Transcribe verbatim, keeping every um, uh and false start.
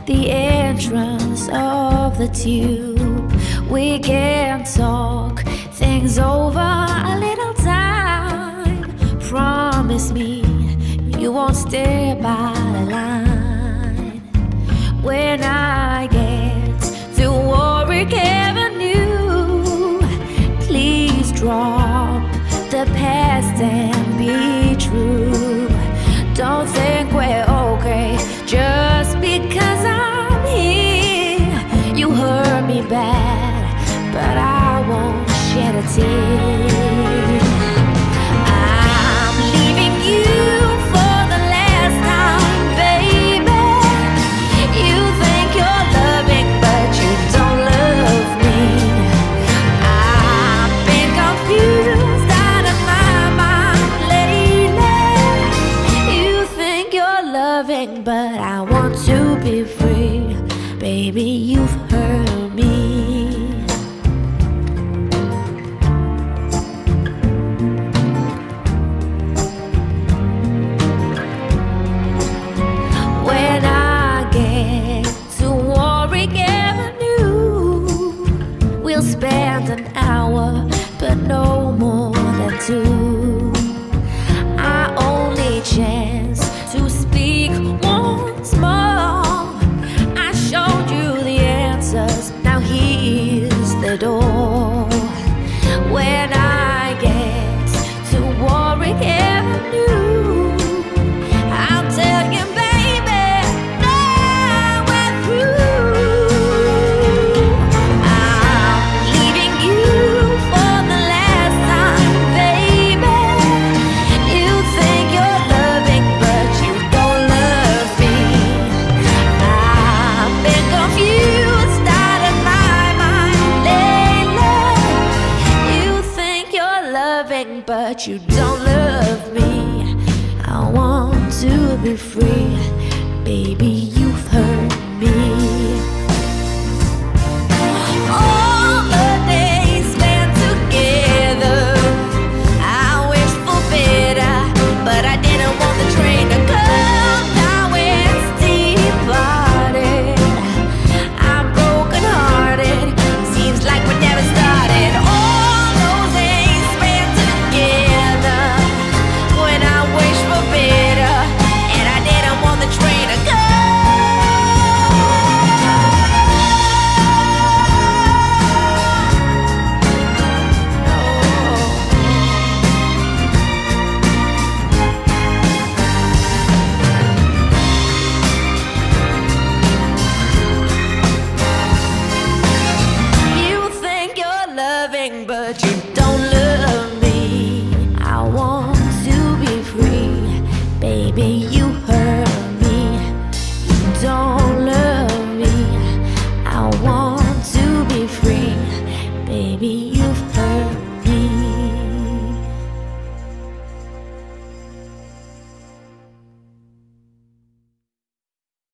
the entrance of the tube. We can talk things over a little time. Promise me you won't stay by the line. When I get to Warwick Avenue, please drop the past and be true. Don't think we're okay just because I'm here. You hurt me bad, but I won't shed a tear. I'm leaving you for the last time, baby. You think you're loving, but you don't love me. I've been confused out of my mind lately. You think you're loving, but I want to be free. Baby, you've hurt me. When I get to Warwick Avenue, we'll spend an hour, but no more than two. Our only chance to speak once more. I showed you the answers, now here's the door. When I get to Warwick Avenue, I'll tell you, baby, now we're through. I'm leaving you for the last time, baby. You think you're loving, but you don't love me. I've been confused out of my mind lately. You think you're loving, but you don't love me. I want to be free, baby, you've hurt me. All the days spent together, I wished for better, but I didn't want the train to come. Now it's departed. I'm broken hearted. Seems like we never started. All those days spent together, when I wished for better, and I didn't want the train to come. You think you're loving, but you don't